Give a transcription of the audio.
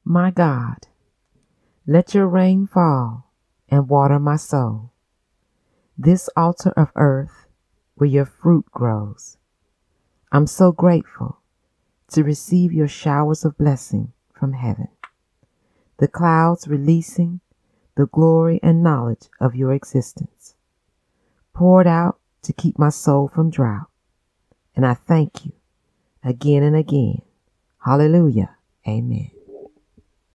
My God, let your rain fall and water my soul, this altar of earth where your fruit grows. I'm so grateful to receive your showers of blessing from heaven, the clouds releasing the glory and knowledge of your existence, poured out to keep my soul from drought. And I thank you again and again. Hallelujah. Amen.